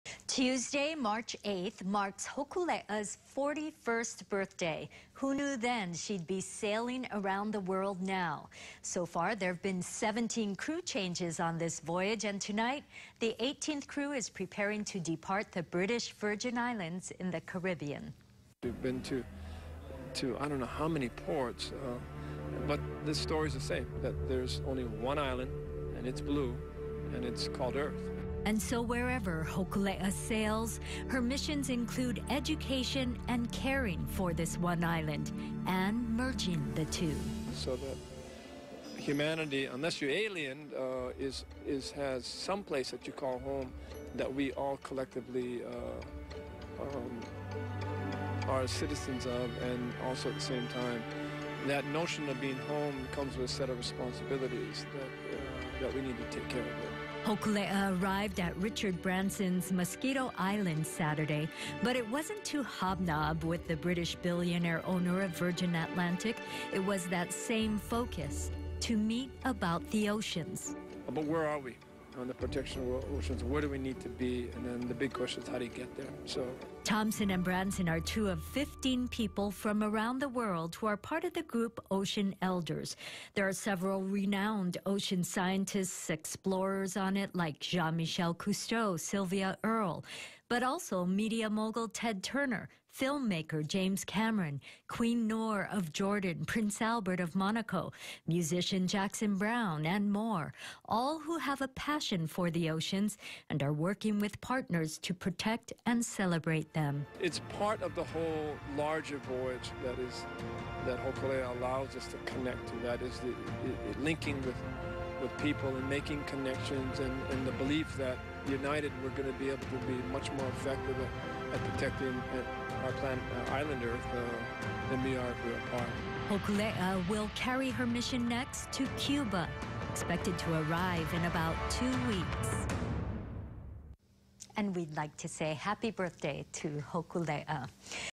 Tuesday, March 8th, marks Hokulea's 41st birthday. Who knew then she'd be sailing around the world now? So far, there have been 17 crew changes on this voyage, and tonight, the 18th crew is preparing to depart the British Virgin Islands in the Caribbean. We've been to I don't know how many ports, but the story's the same, that there's only one island, and it's blue, and it's called Earth. And so wherever Hokulea sails, her missions include education and caring for this one island and merging the two. So that humanity, unless you're alien, has some place that you call home that we all collectively are citizens of, and also at the same time, that notion of being home comes with a set of responsibilities that we need to take care of. Hokulea arrived at Richard Branson's Mosquito Island Saturday, but it wasn't to hobnob with the British billionaire owner of Virgin Atlantic. It was that same focus, to meet about the oceans. But where are we on the protection of oceans? Where do we need to be? And then the big question is, how do you get there? Thompson and Branson are two of 15 people from around the world who are part of the group Ocean Elders. There are several renowned ocean scientists, explorers on it, like Jean-Michel Cousteau, Sylvia Earle, but also media mogul Ted Turner, filmmaker James Cameron, Queen Noor of Jordan, Prince Albert of Monaco, musician Jackson Browne, and more, all who have a passion for the oceans and are working with partners to protect and celebrate them. It's part of the whole larger voyage that Hokulea allows us to connect to. That is the linking with people and making connections, and the belief that united we're going to be able to be much more effective at protecting our planet, island Earth, than we are if we're apart. Hokulea will carry her mission next to Cuba, expected to arrive in about 2 weeks. And we'd like to say happy birthday to Hokulea.